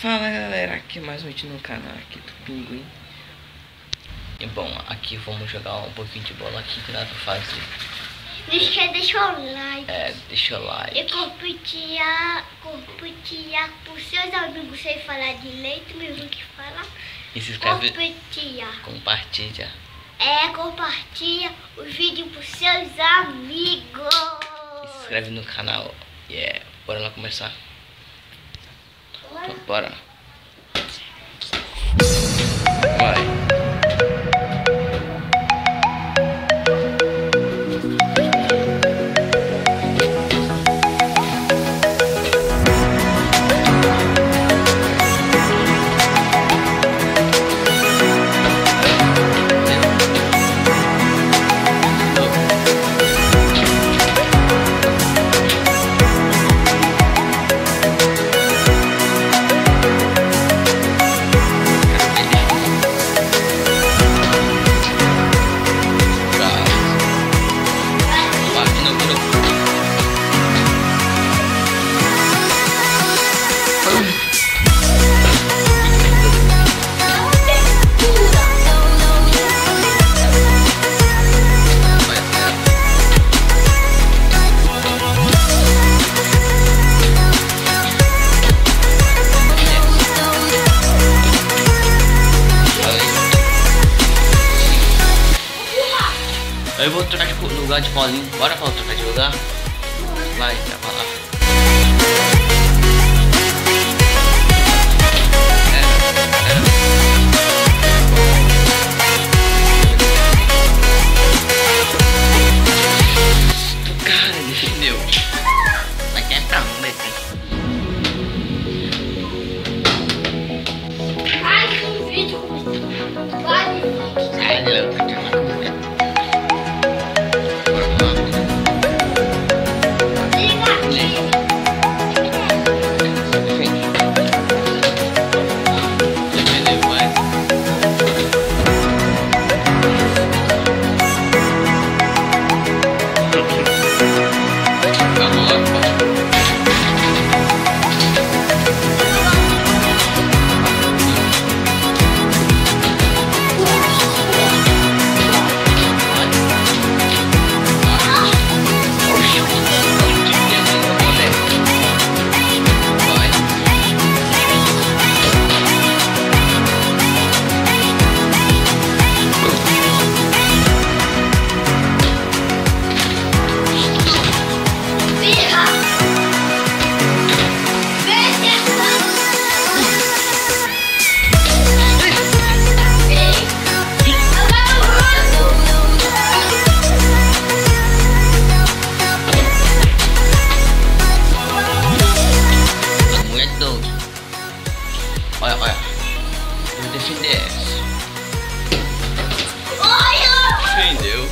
Fala galera, aqui mais um vídeo no canal aqui do Pinguim. E bom, aqui vamos jogar um pouquinho de bola aqui, que nada pra fazer. Deixa o like. Deixa o like. E compartilhar com seus amigos sem falar direito, mesmo que falar. E se inscreve. Compartilha. Compartilha. Compartilha o vídeo pros seus amigos. E se inscreve no canal. Bora lá começar. Bora. Então, bora. Vai. Eu vou trocar de lugar de Paulinho. Bora pra trocar de lugar? Vai, vai pra lá. Cara, defendeu. Vai que é pra um, Faz um vídeo comigo. Faz um vídeo. Olha. Eu vou defender essa. Defendeu.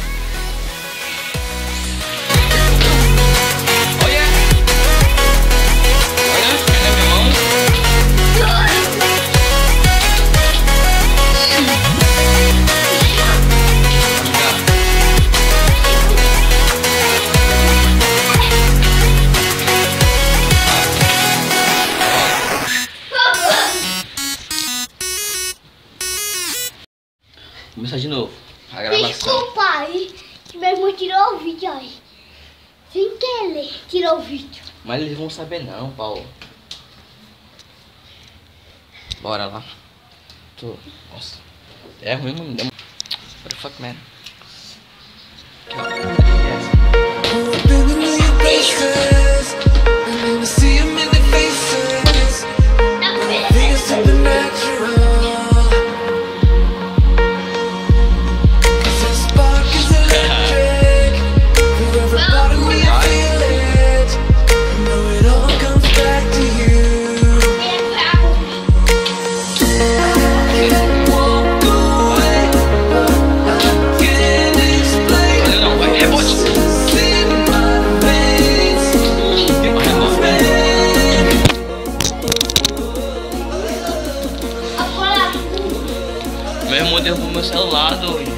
Olha, cadê minha mão? Vou começar de novo a gravação. Desculpa aí, que meu irmão tirou o vídeo aí. Sem querer, tirou o vídeo. Mas eles vão saber não, Paulo. Bora lá. Nossa. É ruim, mano. What the fuck, man? Meu irmão derrubou meu celular, doido.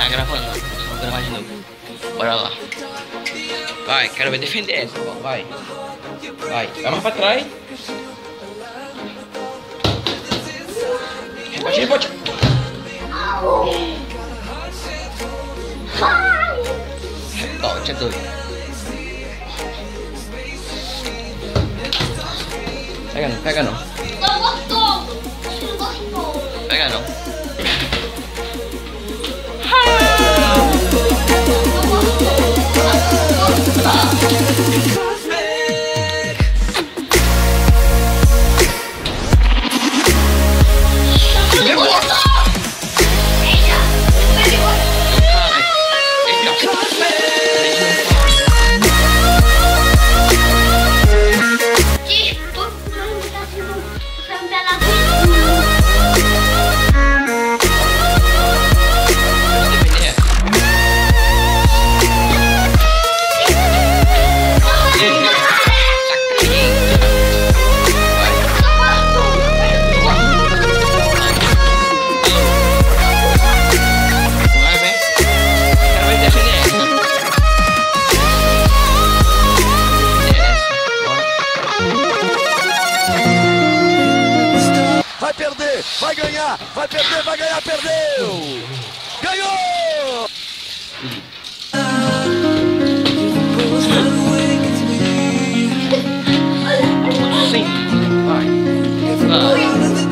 tá gravando, não. Só vou gravar de novo. Bora lá. Vai, quero ver defender essa, vai. Vai mais pra trás. Rebote. Rebote é doido. Pega não. Não gostou. Não gostou. Pega não. Vai ganhar, vai perder, vai ganhar, perdeu! Ganhou! Sim, vai.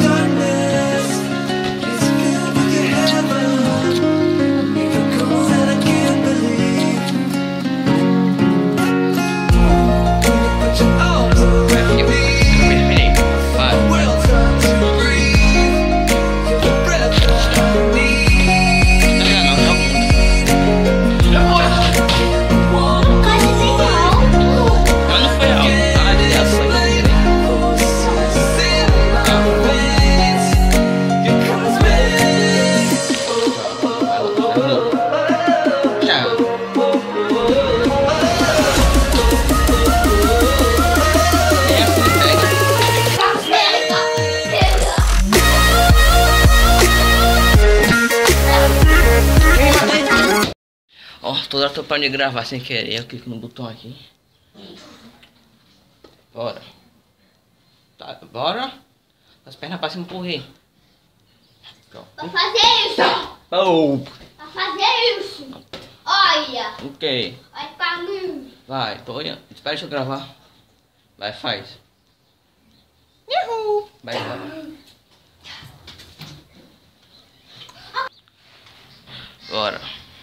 Ó, toda hora tô parando de gravar sem querer. Eu clico no botão aqui. Bora. Tá, bora. As pernas pra cima pro rei. Pra fazer isso. Oh. Pra fazer isso. Olha. O quê? Vai pra mim. Vai, tô olhando. Espera deixa eu gravar. Vai, faz. Uhul. Vai. Bora.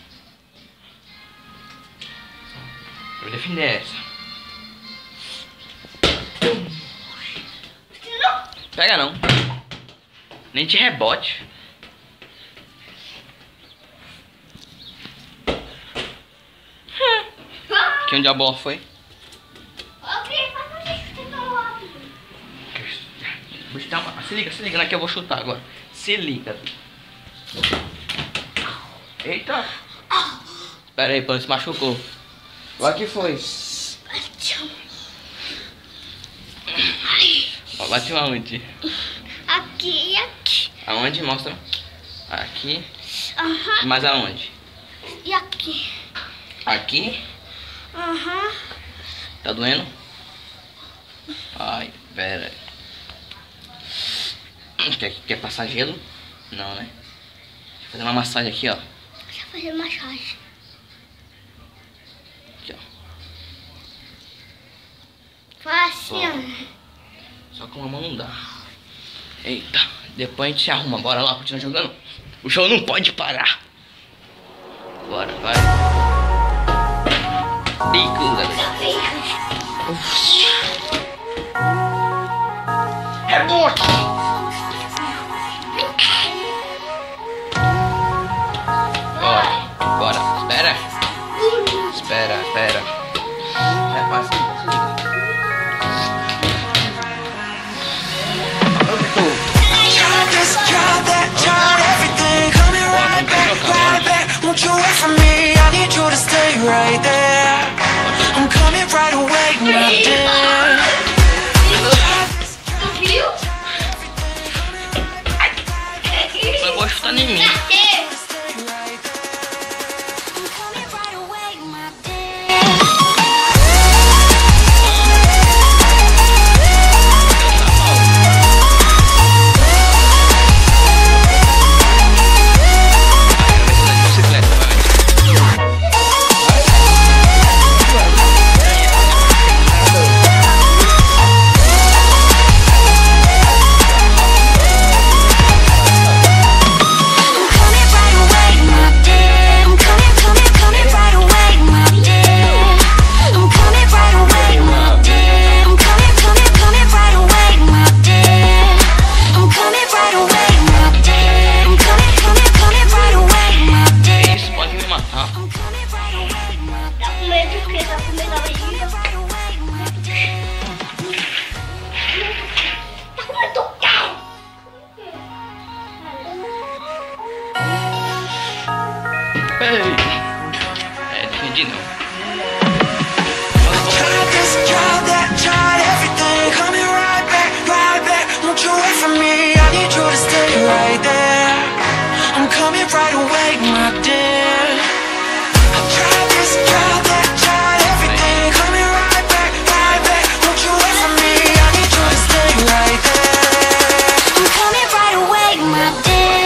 Vou defender essa. Pega não. Nem te rebote. Que onde a bola foi? Se liga, aqui eu vou chutar agora. Se liga. Eita. Espera aí, pô, se machucou. Agora que foi? Bateu aonde? Aqui e aqui. Aonde? Mostra. Aqui. Aham. Mas aonde? E aqui. Aqui? Aham. Tá doendo? Ai, pera. Quer passar gelo? Não, né? Deixa eu fazer uma massagem aqui, ó. Deixa eu fazer massagem. Aqui, ó. Faz assim, ó. Só com uma mão não dá. Eita, depois a gente se arruma. Bora lá, continua jogando. O show não pode parar. Bora, vai. Bico, galera. Rebote! Bora. Espera. É fácil. Won't you wait for me? I need you to stay right there. I'm coming right away, my dear. Tu viu? Vai gostar em mim. É, defendi não. Tried this, tried that, tried everything. Coming right back. Won't you wait for me? I need you to stay right there. I'm coming right away, my dear. I tried this, tried that, tried everything. Coming right back. Won't you wait for me? I need you to stay right there. I'm coming right away, my dear.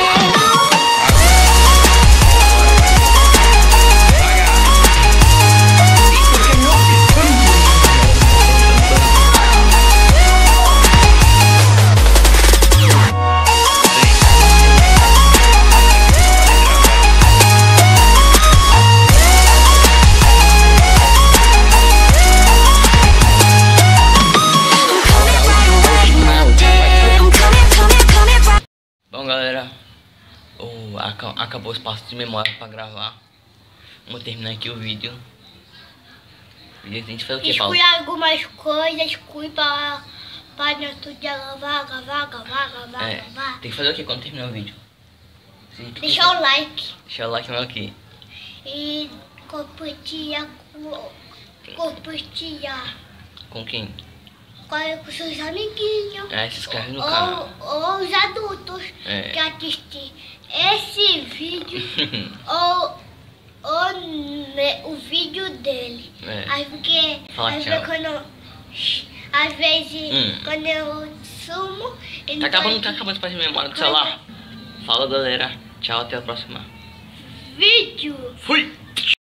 Bom, galera, acabou o espaço de memória pra gravar. Vamos terminar aqui o vídeo. A gente fez o que, Paulo? Exclui algumas coisas, exclui para não estudar vaga. Tem que fazer o que quando terminar o vídeo? Deixar o like Deixar o like no aqui. e compartilhar Com quem? com seus amiguinhos. Se inscreve no canal. Ou os adultos que assistem esse vídeo ou o vídeo dele. Aí porque às vezes quando eu sumo, ele Tá acabando o espaço de memória do celular. Fala, galera. Tchau, até a próxima. vídeo. Fui!